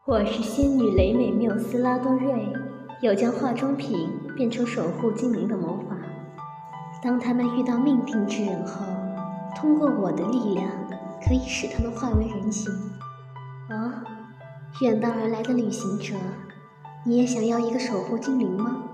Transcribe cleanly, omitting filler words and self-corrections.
我是仙女雷美缪斯拉多瑞，有将化妆品变成守护精灵的魔法。当他们遇到命定之人后，通过我的力量，可以使他们化为人形。哦，远道而来的旅行者，你也想要一个守护精灵吗？